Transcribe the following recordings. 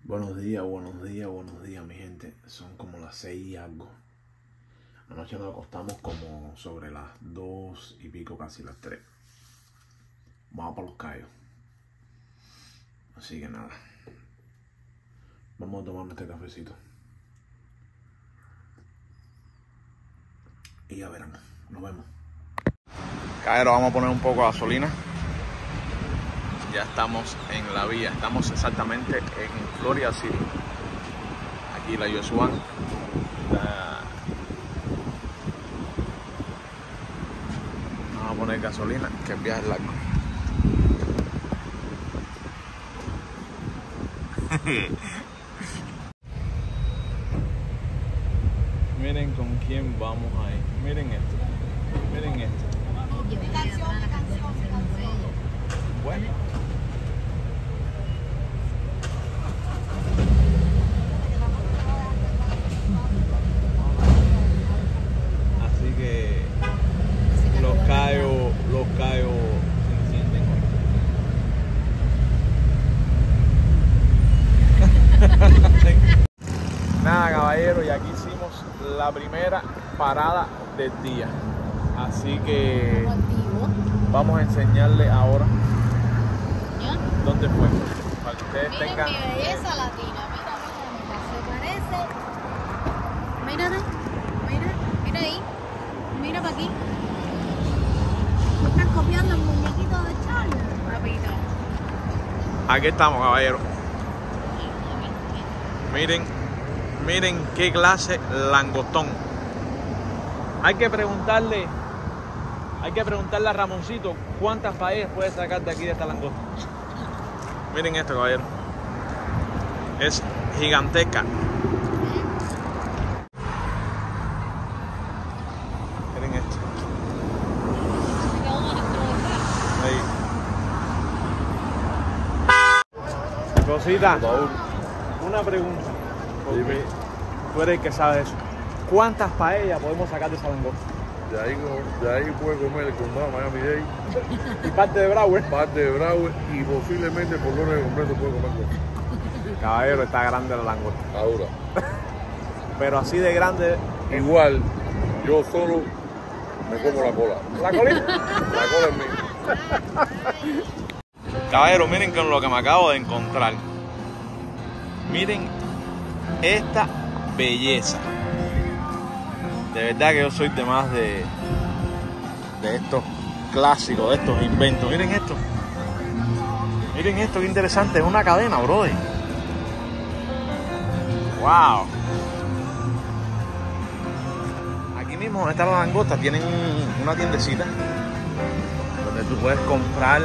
Buenos días, mi gente. Son como las 6 y algo. Anoche nos acostamos como sobre las 2 y pico, casi las 3. Vamos para Los Cayos. Así que nada. Vamos a tomar este cafecito. Y ya verán. Nos vemos. Caero, vamos a poner un poco de gasolina. Ya estamos en la vía. Estamos exactamente en Florida City. Aquí la US One. Vamos a poner gasolina, que el viaje es largo. Miren con quién vamos ahí. Miren esto. Miren esto. Bueno. Así que los Cayos se encienden. Nada, caballero, y aquí hicimos la primera parada del día. Así que vamos a enseñarle ahora dónde fue, para que ustedes Miren tengan. mi belleza latina, mira, se parece. Mírate, mira ahí, mira para aquí. ¿Tú estás copiando el muñequito de Charlie? Papito. Aquí estamos, caballero. Miren qué clase langostón. Hay que preguntarle a Ramoncito cuántas paellas puede sacar de aquí de esta langosta. Miren esto, caballero. Es gigantesca. Miren esto. Ahí. Cosita, una pregunta. Porque tú eres el que sabe eso. ¿Cuántas paellas podemos sacar de esa langosta? De ahí puede comer el condado Miami-Dade. Y parte de Broward. Parte de Broward y posiblemente por Lores completo puede comer cosas. Caballero, está grande la langosta. Ahora, Pero así de grande. igual, yo solo me como la cola. ¿La colita? La cola es mía. Caballero, miren con lo que me acabo de encontrar. Miren esta belleza. De verdad que yo soy de más de estos clásicos, de estos inventos. Miren esto. Miren esto, qué interesante. Es una cadena, brother. Wow. Aquí mismo donde está la langosta tienen una tiendecita donde tú puedes comprar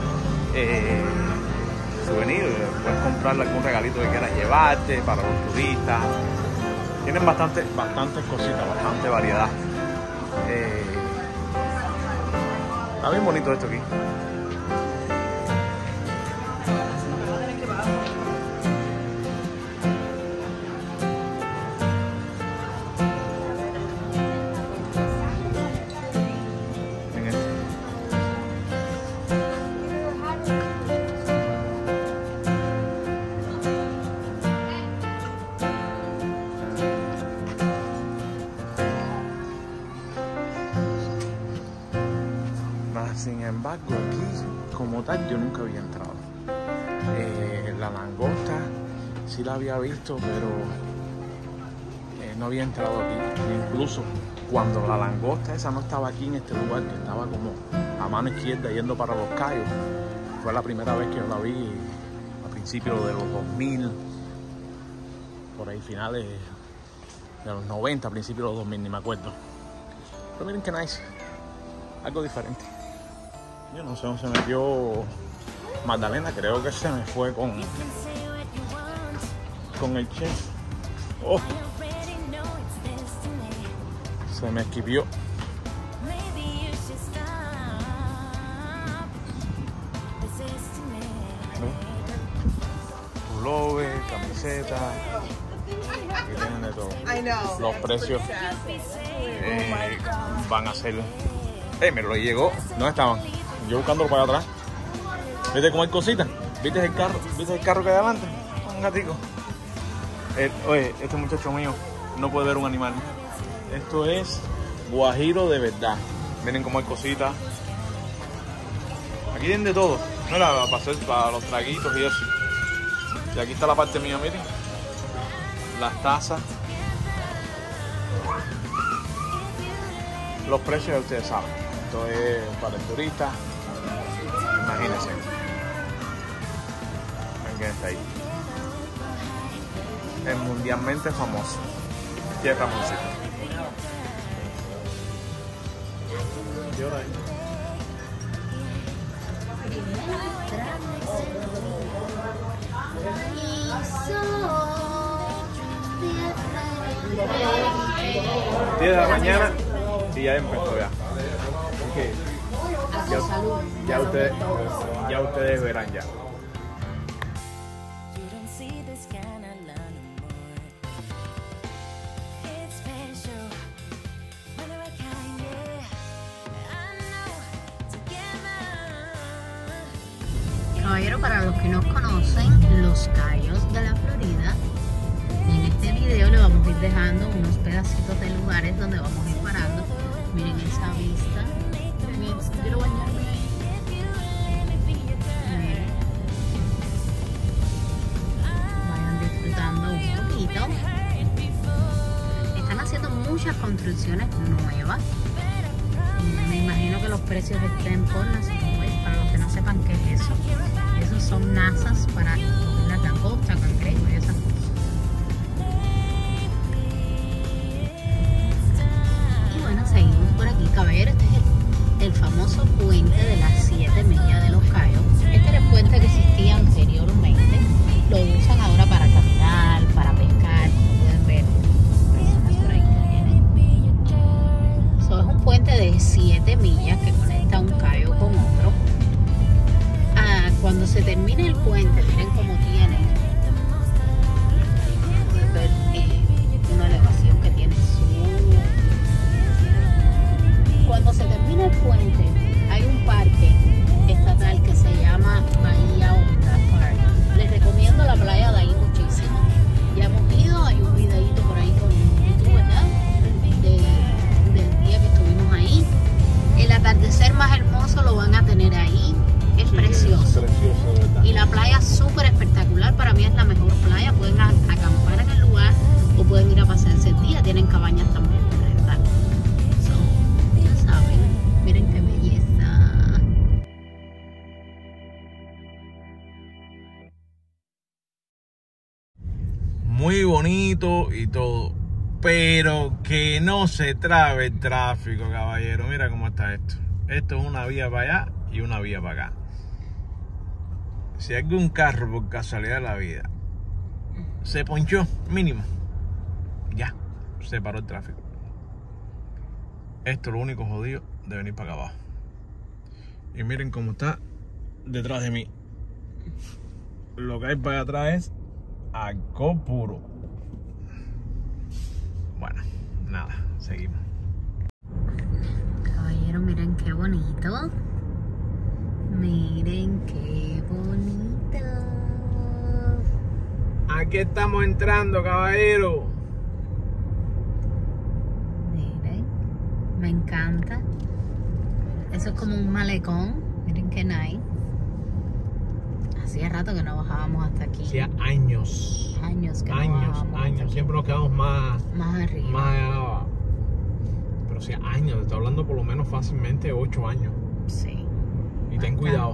souvenirs. Puedes comprarle algún regalito que quieras llevarte para los turistas. Tienen bastantes cositas, bastante variedad. Está bien bonito esto aquí. Miren esto. Sin embargo, aquí como tal yo nunca había entrado. La langosta sí la había visto, pero no había entrado aquí. Incluso cuando la langosta esa no estaba aquí en este lugar, que estaba como a mano izquierda yendo para Los Cayos, fue la primera vez que yo la vi a principios de los 2000, por ahí finales de los 90, principios de los 2000, ni me acuerdo. Pero miren qué nice, algo diferente. Yo no sé dónde se metió Magdalena, creo que se me fue con el chef. Oh, se me esquipió. Pullover, camiseta, aquí tienen de todo. Los precios van a ser. Me lo llegó. ¿Dónde estaban? Yo buscándolo para allá atrás. ¿Viste cómo hay cositas? ¿Viste el carro que hay adelante? Un gatico. Oye, este muchacho mío no puede ver un animal. Esto es guajiro de verdad. Miren cómo hay cositas. Aquí tienen de todo. Mira, para los traguitos y eso. Y aquí está la parte mía, miren. Las tazas. Los precios ya ustedes saben. Esto es para el turista. Imagínense. Ven quién está ahí. Es mundialmente famoso. Tierra Música. ¿Qué hora es? Diez de la mañana y ya empezó ya. Okay. Ya ustedes verán ya. Caballero, para los que no conocen Los Cayos de la Florida, en este video le vamos a ir dejando unos pedacitos de lugares donde vamos a ir parando. Miren esa vista. Miren, quiero bañarme. Miren. Vayan disfrutando un poquito. Están haciendo muchas construcciones nuevas. Me imagino que los precios estén por las nubes. Para los que no sepan qué es eso, esos son nazas para la langosta, cangrejo y esas cosas. Y bueno, seguimos por aquí, caballero. Este es el famoso puente de las 7 millas de Los Cayos. Este era el puente que existía anteriormente. Lo usan ahora para caminar, para pescar, como pueden ver. Personas por ahí que vienen. So, es un puente de 7 millas que conecta un cayo con otro. Cuando se termine el puente, miren cómo tiene. Pueden ver una elevación que tiene. Cuando se termine el puente, hay un parque estatal que se llama Bahía Honda Park. Les recomiendo la playa de ahí muchísimo. Ya hemos ido, hay un videito por ahí con YouTube, ¿verdad? Del día que estuvimos ahí. El atardecer más hermoso lo van a tener ahí. Es precioso. Y la playa es súper espectacular. Para mí es la mejor playa. Pueden acampar en el lugar o pueden ir a pasarse el día. Tienen cabañas también, ¿verdad? So, ya saben. Miren qué belleza. Muy bonito y todo, pero que no se trabe el tráfico, caballero. Mira cómo está esto. Esto es una vía para allá y una vía para acá. Si hay algún carro por casualidad de la vida se ponchó, mínimo, ya, se paró el tráfico. Esto es lo único jodido de venir para acá abajo. Y miren cómo está detrás de mí. Lo que hay para atrás es alcohol puro. Bueno, nada, seguimos. Caballero, miren qué bonito. Miren qué bonito. Aquí estamos entrando, caballero. Miren, me encanta. Eso es como un malecón. Miren qué nice. Hacía rato que no bajábamos hasta aquí. Hacía años. Años que no bajábamos. Años. Siempre nos quedamos más arriba. Más allá. Pero hacía años. Te estoy hablando por lo menos fácilmente 8 años. Sí. Y ten cuidado.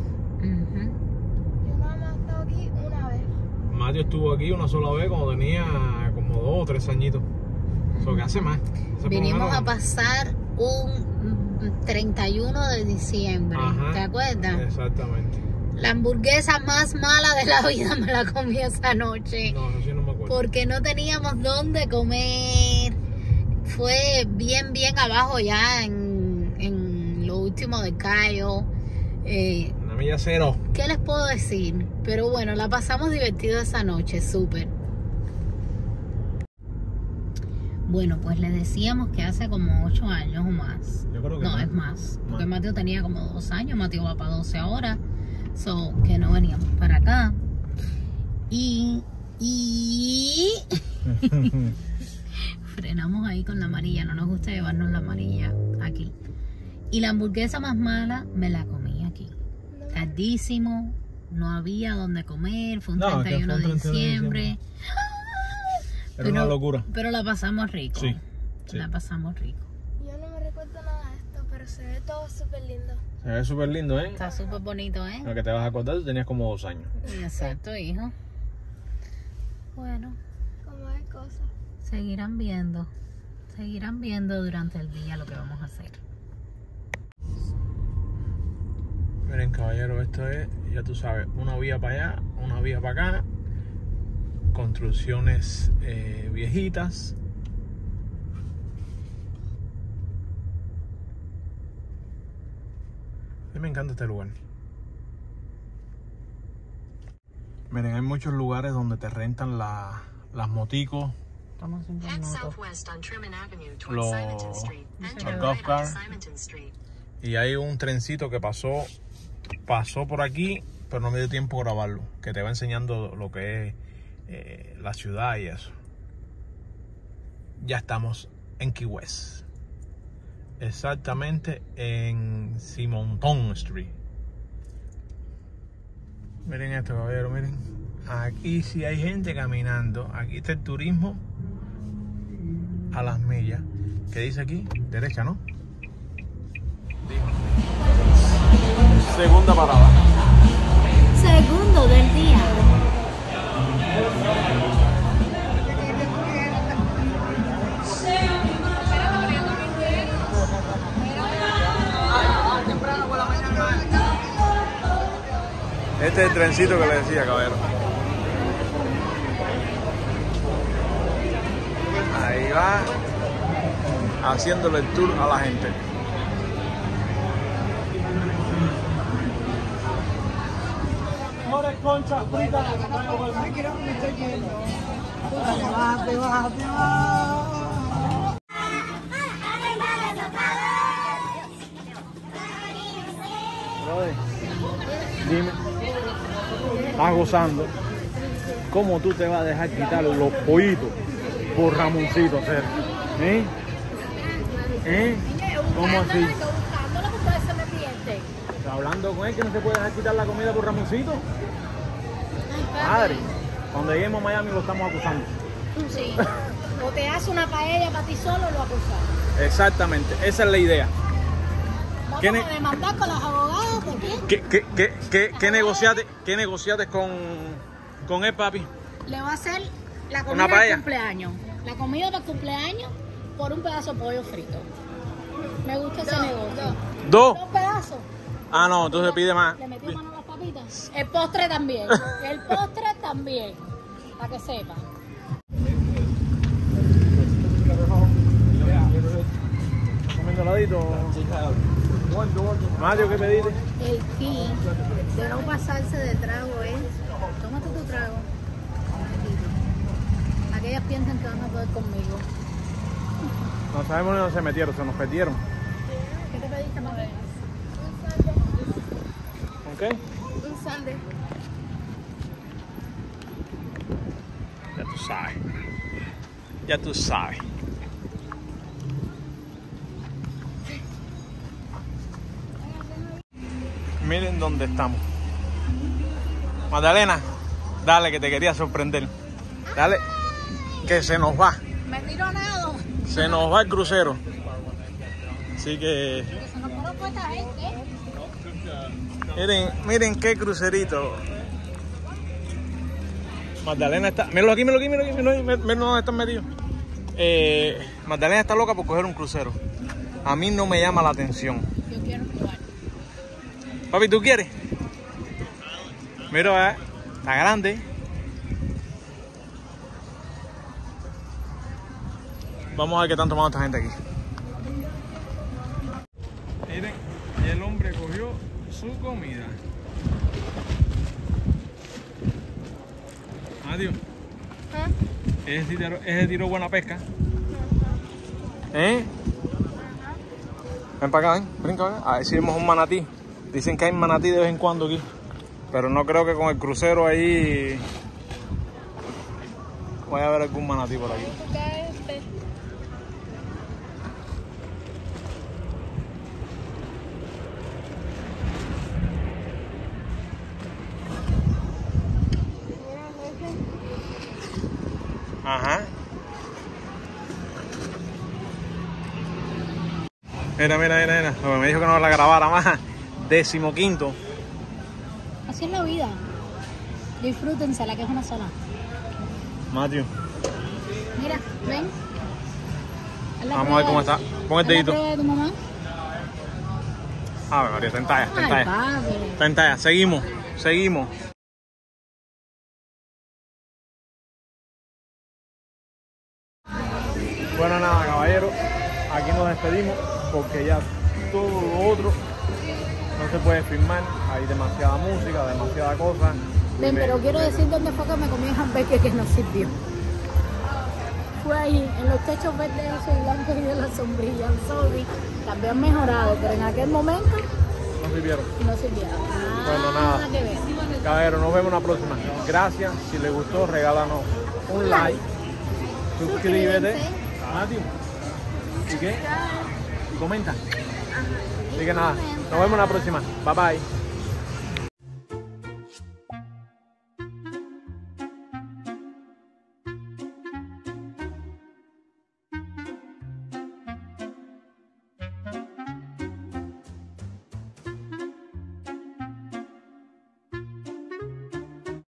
Yo nada más he estado aquí una vez. Mateo estuvo aquí una sola vez cuando tenía como 2 o 3 añitos. Eso que hace más. Vinimos a pasar un 31 de diciembre. Ajá, ¿te acuerdas? Exactamente. La hamburguesa más mala de la vida me la comí esa noche. No, eso sí no me acuerdo. Porque no teníamos dónde comer. Fue bien abajo ya en lo último de Cayo. Una milla cero. ¿Qué les puedo decir? Pero bueno, la pasamos divertido esa noche, súper. Bueno, pues les decíamos que hace como 8 años o más. Yo creo que no, es más. Porque Mateo tenía como 2 años, Mateo va para 12 ahora. So, que no veníamos para acá. Y Y frenamos ahí con la amarilla. No nos gusta llevarnos la amarilla aquí. Y la hamburguesa más mala me la comí aquí. Tardísimo, no había donde comer. Fue un 31 de diciembre. Era una locura. Pero la pasamos rico. Sí. La pasamos rico. Yo no me recuerdo nada de esto, pero se ve todo súper lindo. Se ve súper lindo, ¿eh? Está súper bonito, ¿eh? Lo que te vas a acordar, tú tenías como 2 años. Exacto, hijo. Bueno, Como hay cosas. seguirán viendo durante el día lo que vamos a hacer. Miren, caballero, esto es, ya tú sabes, una vía para allá, una vía para acá. Construcciones viejitas. A mí me encanta este lugar. Miren, hay muchos lugares donde te rentan las moticos, Estamos 5 Head minutos. southwest on Truman Avenue towards Los- Simonton Street. Then los turn golf right car. onto Simonton Street. y hay un trencito que pasó por aquí, pero no me dio tiempo de grabarlo, que te va enseñando lo que es la ciudad y eso. Ya estamos en Key West, exactamente en Simonton Street. Miren esto, caballero, miren. Aquí sí hay gente caminando. Aquí está el turismo a las millas. ¿Qué dice aquí? Derecha, ¿no? Segunda parada. Segundo del día. Este es el trencito que le decía, caballero. Ahí va, haciéndole el tour a la gente. Dime, estás gozando. ¿Cómo tú te vas a dejar quitar los pollitos por Ramoncito, hacer? ¿Eh? ¿Eh? ¿Cómo así? Buscándolo que ustedes se me pierden. ¿Estás hablando con él que no se puede dejar quitar la comida por Ramoncito? Madre, cuando lleguemos a Miami lo estamos acusando. Sí. O te hace una paella para ti solo o lo acusas. Exactamente, esa es la idea. Vamos ¿Quién a demandar con los abogados de quién. ¿Qué negociaste con él, papi? Le va a hacer la ¿Una comida paella? del cumpleaños. La comida del cumpleaños por un pedazo de pollo frito. Me gusta ese negocio. 2. 2 pedazos. Ah, no, entonces pide más. Le metió mano a las papitas. El postre también. El postre también. Para que sepa. Comiendo heladito. Mario, ¿qué pediste? El key de no pasarse de trago es, tómate tu trago. Aquellas piensan que van a poder conmigo. No sabemos ni dónde se metieron, se nos perdieron. ¿Qué te pediste, mamá? ¿Ok? Un sundae. Ya tú sabes. Ya tú sabes. Miren dónde estamos. Magdalena, dale que te quería sorprender. Dale, que se nos va. Me tiro a nado. Se nos va el crucero. Así que Que se nos fueron esta gente. miren qué crucerito. Magdalena está. Míralo aquí. Mira dónde están metidos. Magdalena está loca por coger un crucero. A mí no me llama la atención. Yo quiero probar. Papi, ¿tú quieres? Mira, está grande. Vamos a ver qué están tomando esta gente aquí. Miren, y el hombre cogió su comida. Adiós. Ese tiró buena pesca. ¿Eh? Ven para acá, ven. Brinca acá. A ver si vemos un manatí. Dicen que hay manatí de vez en cuando aquí. Pero no creo que con el crucero ahí Puede haber algún manatí por aquí. Ajá. Mira. Porque me dijo que no la grabara más. 15º. Así es la vida. Disfrútensela, que es una sola. Matthew. Mira, ven. Vamos a ver cómo está. Pon el dedito. ¿Es la prueba de tu mamá? A ver, María, está en talla, está en Ay, talla. papi. Está en talla. Seguimos. Bueno, nada, caballeros. Aquí nos despedimos porque ya todo lo otro no se puede filmar. Hay demasiada música, demasiada cosa. Ven, pero quiero decir dónde fue que me comí el hamburgues que nos sirvió. Fue ahí, en los techos verdes, azul y blanco y de la sombrilla. Sorry, también mejorado, pero en aquel momento No sirvieron. no sirvieron. Bueno, nada. Que ver. Caballeros, nos vemos en la próxima. Gracias. Si les gustó, regálanos un like. Suscríbete. Matthew. ¿Y qué? Y comenta. Así que nada, nos vemos en la próxima. Bye bye.